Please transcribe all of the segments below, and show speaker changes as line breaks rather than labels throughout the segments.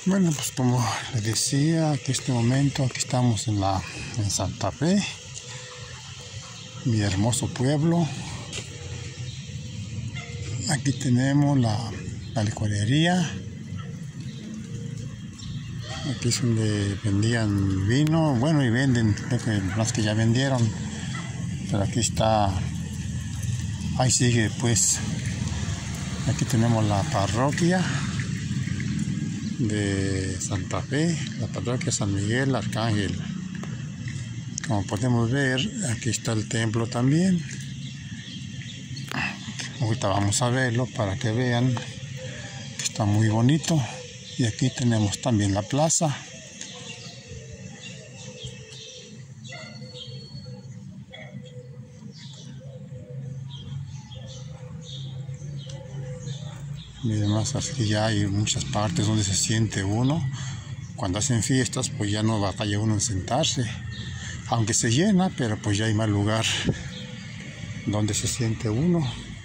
Bueno, pues como les decía, que este momento aquí estamos en Santa Fe, mi hermoso pueblo. Aquí tenemos la licorería. Aquí es donde vendían vino, bueno, y venden, creo que más que ya vendieron, pero aquí está, ahí sigue pues. Aquí tenemos la parroquia de Santa Fe, la parroquia San Miguel Arcángel. Como podemos ver, aquí está el templo también. Ahorita vamos a verlo para que vean que está muy bonito. Y aquí tenemos también la plaza. Y además aquí ya hay muchas partes donde se siente uno. Cuando hacen fiestas, pues ya no batalla uno en sentarse. Aunque se llena, pero pues ya hay más lugar donde se siente uno.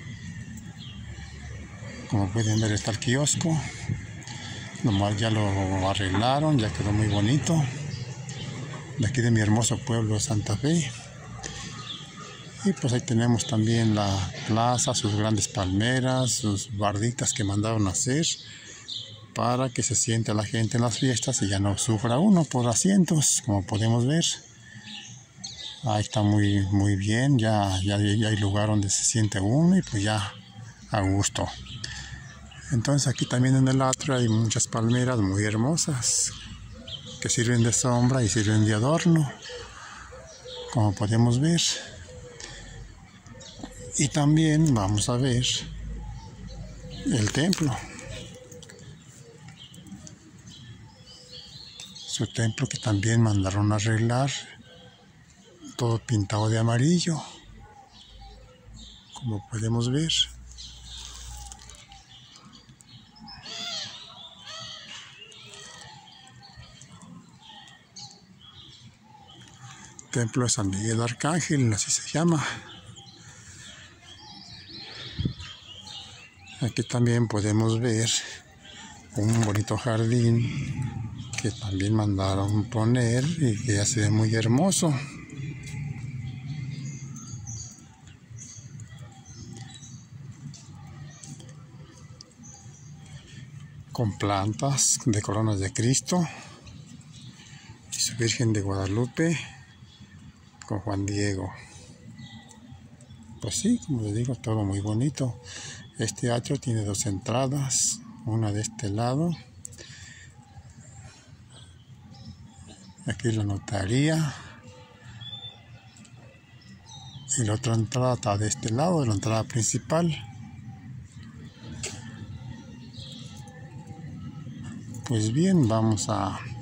Como pueden ver, está el kiosco. Nomás ya lo arreglaron, ya quedó muy bonito. De aquí de mi hermoso pueblo de Santa Fe. Y pues ahí tenemos también la plaza, sus grandes palmeras, sus barditas que mandaron a hacer para que se siente la gente en las fiestas y ya no sufra uno por asientos, como podemos ver. Ahí está muy bien, ya hay lugar donde se siente uno y pues ya a gusto. Entonces aquí también en el atrio hay muchas palmeras muy hermosas que sirven de sombra y sirven de adorno, como podemos ver. Y también vamos a ver el templo. Su templo que también mandaron a arreglar, todo pintado de amarillo, como podemos ver. Templo de San Miguel Arcángel, así se llama. Aquí también podemos ver un bonito jardín que también mandaron poner y que ya se ve muy hermoso. Con plantas de coronas de Cristo y su Virgen de Guadalupe con Juan Diego. Pues sí, como les digo, todo muy bonito. Este atrio tiene dos entradas, una de este lado. Aquí la notaría. Y la otra entrada está de este lado, de la entrada principal. Pues bien, vamos a